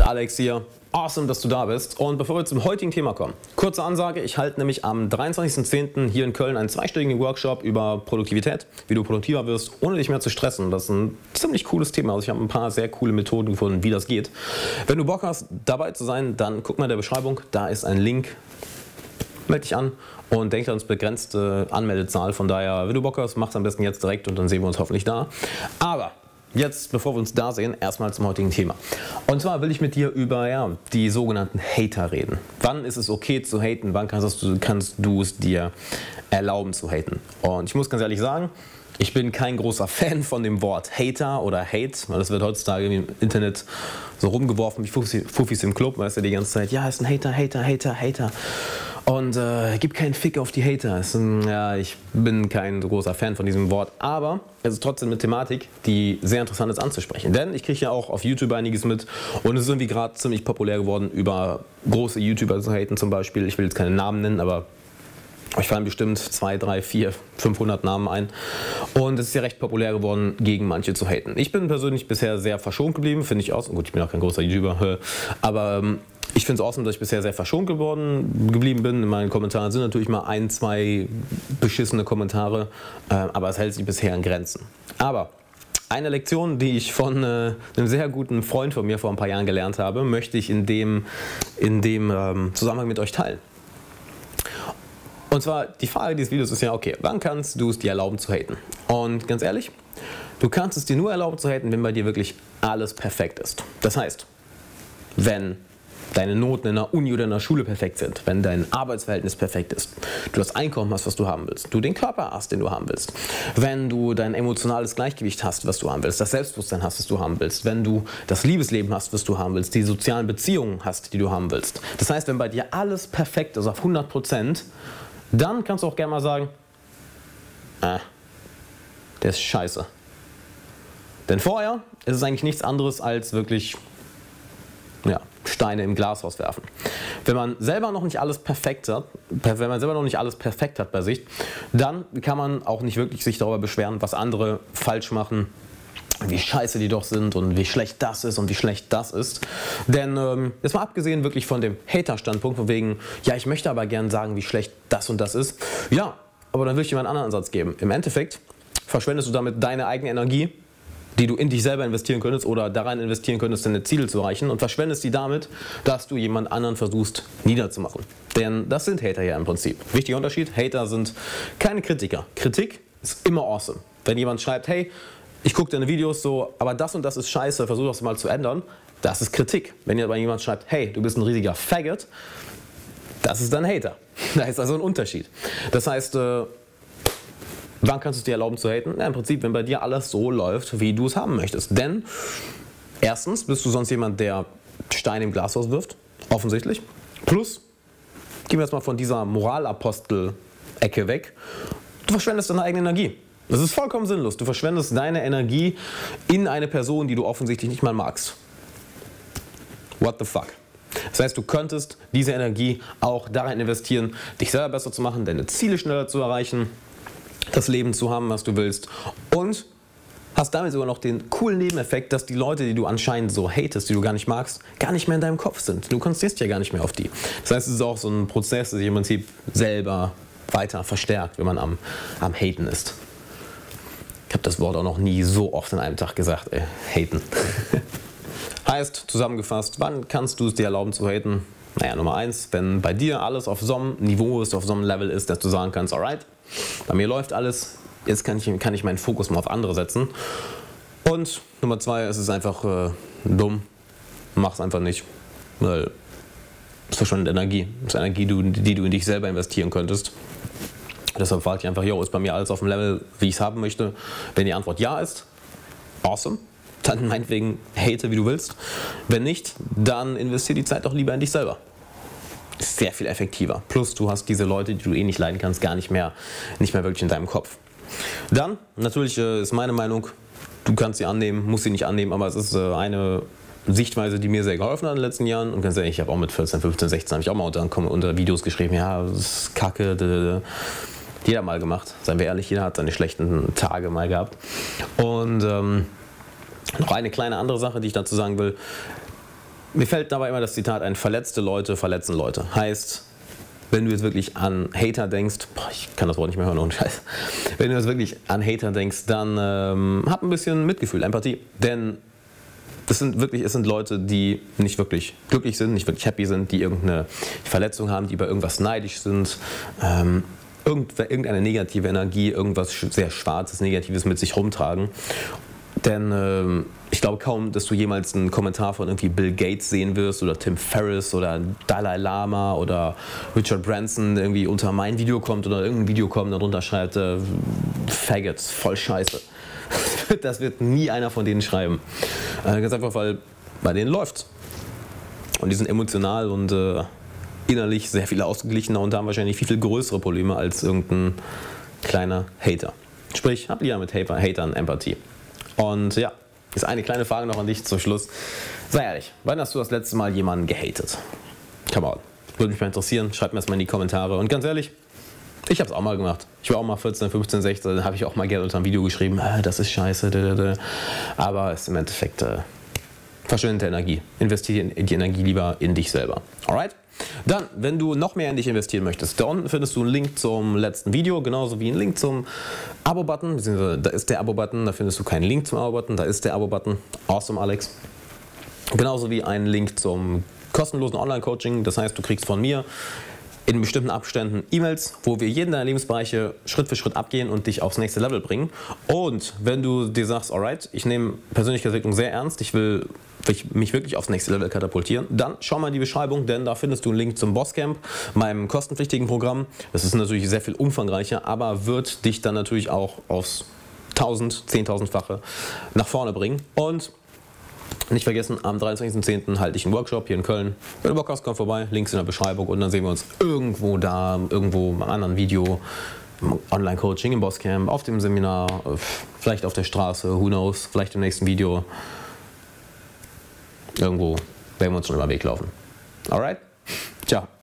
Alex hier. Awesome, dass du da bist. Und bevor wir zum heutigen Thema kommen, kurze Ansage, ich halte nämlich am 23.10. hier in Köln einen zweistündigen Workshop über Produktivität, wie du produktiver wirst, ohne dich mehr zu stressen. Das ist ein ziemlich cooles Thema. Also ich habe ein paar sehr coole Methoden gefunden, wie das geht. Wenn du Bock hast, dabei zu sein, dann guck mal in der Beschreibung, da ist ein Link. Melde dich an und denk an uns begrenzte Anmeldezahl. Von daher, wenn du Bock hast, mach es am besten jetzt direkt und dann sehen wir uns hoffentlich da. Aber jetzt, bevor wir uns da sehen, erstmal zum heutigen Thema. Und zwar will ich mit dir über die sogenannten Hater reden. Wann ist es okay zu haten? Wann kannst du es dir erlauben zu haten? Und ich muss ganz ehrlich sagen, ich bin kein großer Fan von dem Wort Hater oder Hate, weil das wird heutzutage im Internet so rumgeworfen wie Fuffis im Club, weißt du, die ganze Zeit, ja, ist ein Hater, Hater, Hater, Hater. Und gib keinen Fick auf die Hater. Ja, ich bin kein großer Fan von diesem Wort, aber es ist trotzdem eine Thematik, die sehr interessant ist anzusprechen. Denn ich kriege ja auch auf YouTube einiges mit und es ist irgendwie gerade ziemlich populär geworden, über große YouTuber zu haten zum Beispiel. Ich will jetzt keine Namen nennen, aber euch fallen bestimmt 2, 3, 4, 500 Namen ein. Und es ist ja recht populär geworden, gegen manche zu haten. Ich bin persönlich bisher sehr verschont geblieben, finde ich awesome. Gut, ich bin auch kein großer YouTuber, aber ich finde es awesome, dass ich bisher sehr verschont geblieben bin. In meinen Kommentaren sind natürlich mal 1, 2 beschissene Kommentare, aber es hält sich bisher in Grenzen. Aber eine Lektion, die ich von einem sehr guten Freund von mir vor ein paar Jahren gelernt habe, möchte ich in dem Zusammenhang mit euch teilen. Und zwar, die Frage dieses Videos ist ja, okay, wann kannst du es dir erlauben zu haten? Und ganz ehrlich, du kannst es dir nur erlauben zu haten, wenn bei dir wirklich alles perfekt ist. Das heißt, wenn deine Noten in der Uni oder in der Schule perfekt sind, wenn dein Arbeitsverhältnis perfekt ist, du das Einkommen hast, was du haben willst, du den Körper hast, den du haben willst, wenn du dein emotionales Gleichgewicht hast, was du haben willst, das Selbstbewusstsein hast, was du haben willst, wenn du das Liebesleben hast, was du haben willst, die sozialen Beziehungen hast, die du haben willst. Das heißt, wenn bei dir alles perfekt ist, auf 100%, dann kannst du auch gerne mal sagen, der ist scheiße. Denn vorher ist es eigentlich nichts anderes als wirklich Steine im Glashaus werfen. Wenn man selber noch nicht alles perfekt hat, bei sich, dann kann man auch nicht wirklich sich darüber beschweren, was andere falsch machen, wie scheiße die doch sind und wie schlecht das ist und wie schlecht das ist. Denn jetzt mal abgesehen wirklich von dem Hater-Standpunkt, von wegen, ja, ich möchte aber gern sagen, wie schlecht das und das ist. Ja, aber dann will ich dir mal einen anderen Ansatz geben. Im Endeffekt verschwendest du damit deine eigene Energie, die du in dich selber investieren könntest oder daran investieren könntest, deine Ziele zu erreichen und verschwendest die damit, dass du jemand anderen versuchst niederzumachen. Denn das sind Hater ja im Prinzip. Wichtiger Unterschied, Hater sind keine Kritiker. Kritik ist immer awesome. Wenn jemand schreibt, hey, ich gucke deine Videos so, aber das und das ist scheiße, versuch das mal zu ändern, das ist Kritik. Wenn aber jemand schreibt, hey, du bist ein riesiger Faggot, das ist dann Hater. Da ist also ein Unterschied. Das heißt, wann kannst du es dir erlauben zu haten? Ja, im Prinzip, wenn bei dir alles so läuft, wie du es haben möchtest. Denn erstens bist du sonst jemand, der Steine im Glashaus wirft, offensichtlich. Plus, gehen wir jetzt mal von dieser Moralapostel-Ecke weg, du verschwendest deine eigene Energie. Das ist vollkommen sinnlos. Du verschwendest deine Energie in eine Person, die du offensichtlich nicht mal magst. What the fuck? Das heißt, du könntest diese Energie auch darin investieren, dich selber besser zu machen, deine Ziele schneller zu erreichen, das Leben zu haben, was du willst, und hast damit sogar noch den coolen Nebeneffekt, dass die Leute, die du anscheinend so hatest, die du gar nicht magst, gar nicht mehr in deinem Kopf sind. Du konzentrierst dich ja gar nicht mehr auf die. Das heißt, es ist auch so ein Prozess, der sich im Prinzip selber weiter verstärkt, wenn man am Haten ist. Ich habe das Wort auch noch nie so oft in einem Tag gesagt, haten. Heißt, zusammengefasst, wann kannst du es dir erlauben zu haten? Naja, Nummer 1, wenn bei dir alles auf so einem Niveau ist, auf so einem Level ist, dass du sagen kannst, alright, bei mir läuft alles, jetzt kann ich meinen Fokus mal auf andere setzen. Und Nummer 2, es ist einfach dumm, mach es einfach nicht, weil es verschwendet Energie. Das ist Energie, die du in dich selber investieren könntest. Deshalb frage ich einfach, ist bei mir alles auf dem Level, wie ich es haben möchte? Wenn die Antwort ja ist, awesome, dann meinetwegen hate, wie du willst. Wenn nicht, dann investiere die Zeit doch lieber in dich selber. Ist sehr viel effektiver. Plus du hast diese Leute, die du eh nicht leiden kannst, gar nicht mehr wirklich in deinem Kopf. Dann, natürlich ist meine Meinung, du kannst sie annehmen, musst sie nicht annehmen, aber es ist eine Sichtweise, die mir sehr geholfen hat in den letzten Jahren. Und ganz ehrlich, ich habe auch mit 14, 15, 16 habe ich auch mal unter Videos geschrieben, ja, das ist Kacke, jeder mal gemacht, seien wir ehrlich, jeder hat seine schlechten Tage mal gehabt. Und noch eine kleine andere Sache, die ich dazu sagen will. Mir fällt dabei immer das Zitat ein: verletzte Leute verletzen Leute. Heißt, wenn du jetzt wirklich an Hater denkst, boah, ich kann das Wort nicht mehr hören, ohne Scheiß. Wenn du jetzt wirklich an Hater denkst, dann hab ein bisschen Mitgefühl, Empathie. Denn es sind Leute, die nicht wirklich glücklich sind, nicht wirklich happy sind, die irgendeine Verletzung haben, die über irgendwas neidisch sind, irgendeine negative Energie, irgendwas sehr Schwarzes, Negatives mit sich rumtragen. Denn ich glaube kaum, dass du jemals einen Kommentar von irgendwie Bill Gates sehen wirst oder Tim Ferriss oder Dalai Lama oder Richard Branson, der irgendwie unter mein Video kommt oder irgendein Video kommt und darunter schreibt, Faggots, voll scheiße. Das wird nie einer von denen schreiben. Ganz einfach, weil bei denen läuft's. Und die sind emotional und innerlich sehr viel ausgeglichener und haben wahrscheinlich viel größere Probleme als irgendein kleiner Hater. Sprich, hab lieber mit Hatern Empathie. Und ja, ist eine kleine Frage noch an dich zum Schluss. Sei ehrlich, wann hast du das letzte Mal jemanden gehatet? Come on, würde mich mal interessieren. Schreib mir das mal in die Kommentare. Und ganz ehrlich, ich habe es auch mal gemacht. Ich war auch mal 14, 15, 16, da habe ich auch mal gerne unter ein Video geschrieben, das ist scheiße. Aber es ist im Endeffekt verschwendete Energie. Investiere die Energie lieber in dich selber. Alright? Dann, wenn du noch mehr in dich investieren möchtest, da unten findest du einen Link zum letzten Video, genauso wie einen Link zum Abo-Button, beziehungsweise da ist der Abo-Button, da findest du keinen Link zum Abo-Button, da ist der Abo-Button. Awesome, Alex. Genauso wie einen Link zum kostenlosen Online-Coaching, das heißt, du kriegst von mir in bestimmten Abständen E-Mails, wo wir jeden deiner Lebensbereiche Schritt für Schritt abgehen und dich aufs nächste Level bringen. Und wenn du dir sagst, alright, ich nehme Persönlichkeitsentwicklung sehr ernst, ich will mich wirklich aufs nächste Level katapultieren, dann schau mal in die Beschreibung, denn da findest du einen Link zum Bosscamp, meinem kostenpflichtigen Programm. Das ist natürlich sehr viel umfangreicher, aber wird dich dann natürlich auch aufs 10.000-fache nach vorne bringen. Und nicht vergessen, am 23.10. halte ich einen Workshop hier in Köln. Wenn du Bock hast, komm vorbei, Links in der Beschreibung und dann sehen wir uns irgendwo da, irgendwo im anderen Video, im Online-Coaching, im Bosscamp, auf dem Seminar, vielleicht auf der Straße, who knows, vielleicht im nächsten Video. Irgendwo werden wir uns schon über den Weg laufen. Alright? Ciao.